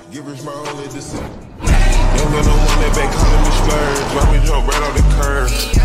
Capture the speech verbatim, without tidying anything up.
Give rich my only decision. Young gun on one that back calling me splurge. Drop me jump right on the curb.